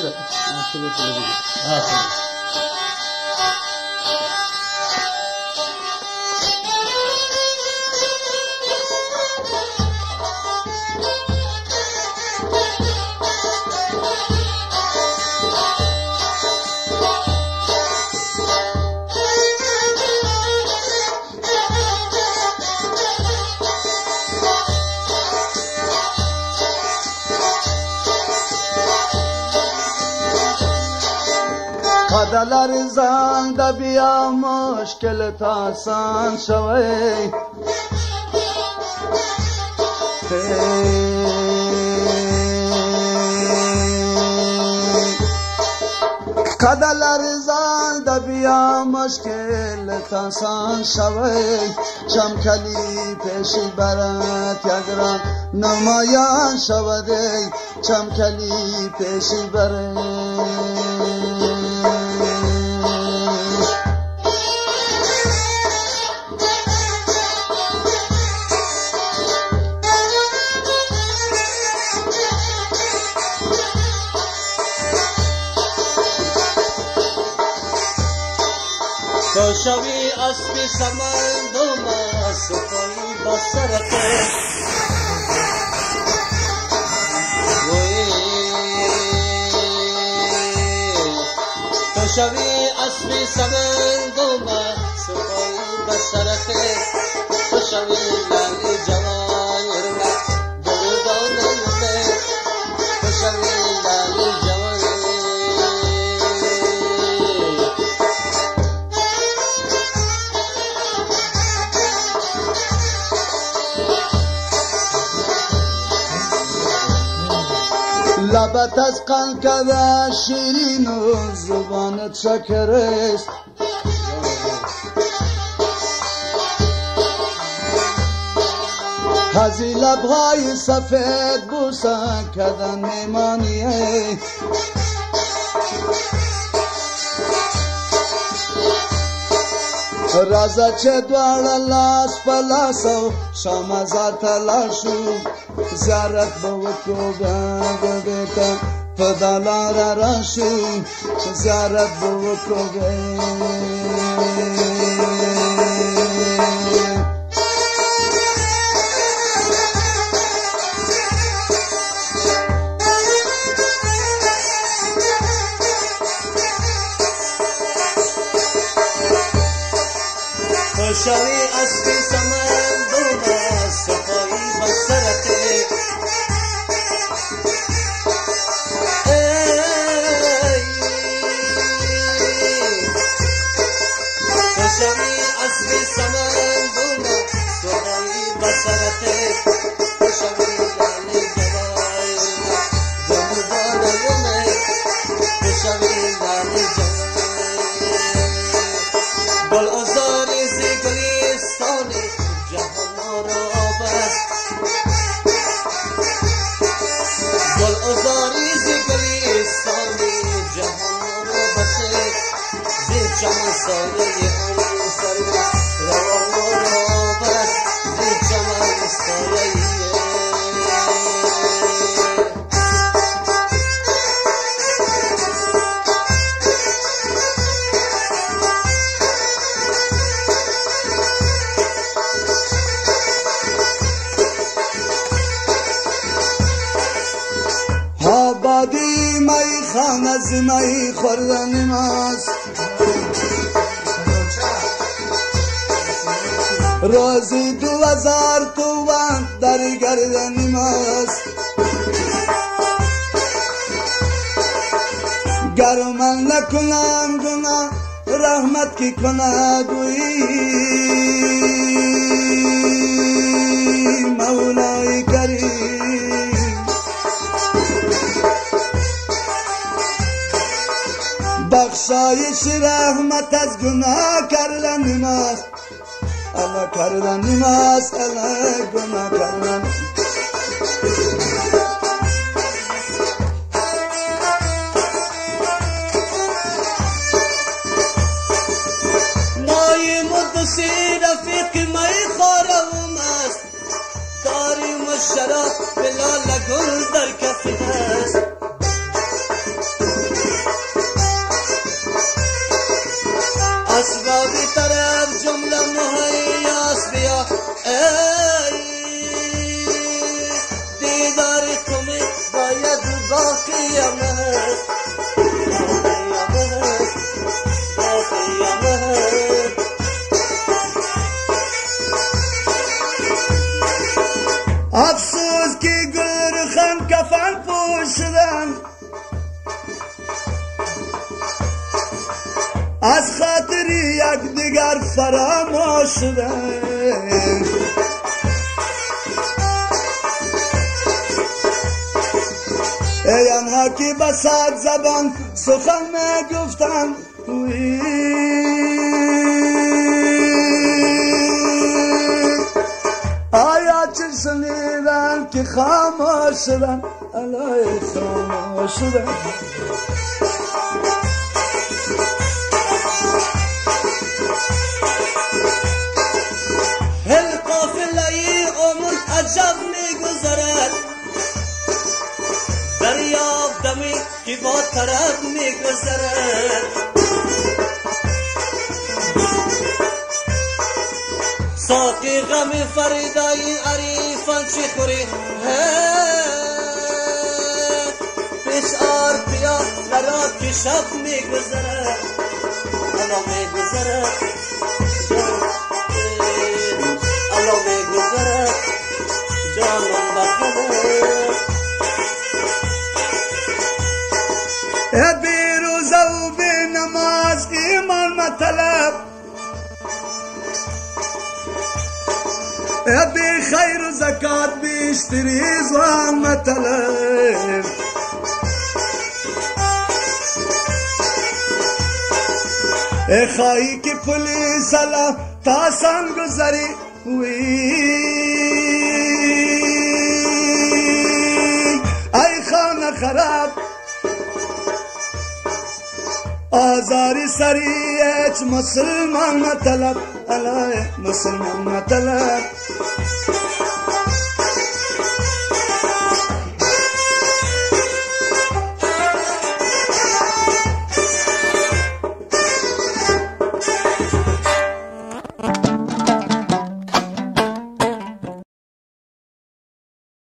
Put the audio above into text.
قدلر زنده بیا مشکل آسان شوی قدلر زنده بیا مشکل آسان شوی چمکلی پیشی برات یگران نمایان شوده چمکلی پیشی برات تو شوی اسبی سمندم سپایی بسرته تو شوی اسبی سمندم سپایی بسرته تو شوی لالی جوان دردانم تو شوی لالی جوان لبت از قلقل شیرین و زبانت شکر است هزی لبهای سفید بوسه کدن میمانیه رازا چه دوار لاس پلاسو شام زار تلاشو زیارت بوکو بیتا پدالار راشو زیارت بوکو شوی اسبی سمندم سپایی بسرته تو شوی اسبی سمندم سپایی بسرته تو شوی لالی جوان دردانم تو شوی لالی جوان گل آزاری زی گلیستانی جهان را بست گل آزاری زی گلیستانی جهان را بست زی چمن سایه آن سر روان را بست زی چمن سایه آبادی می خان از می خوردن ماست روزی 2000 تومان در گردن ماست گر من نکنم گناه رحمت کی کند مولای کریم بخشایش رحمت از گناه کردن ماست الا کردن ماست الا گناه کردن مای مدسی رفیق می خورم است داریم شراب بلال گل در کفی است افسوس که گلرخان کفن پوشیدن، از خاطر یک دیگر فراموش شدن. ای آنها که به صد زبان سخن میگفتند، آیا چه شنیدن که خاموش شدن؟ الهی خاموش شدن. هل قافله عمر عجب میگذرد، دریاب دمی که با طرف میگذرد. ساقی غم فریدای عریفان چی خوری، بشار بیا لرا که شب میگذرد، الا میگذرد، الا میگذرد جانم بخمه. بی روزه و بی نماز ایمان مطلب، بی خیر و زکات بیشتری زوان مطلب. خواهی که پولیس الله تاسان گذری، ای خانه خراب آزاری سری اچ مسلمان مطلب، الهی مسلمان مطلب.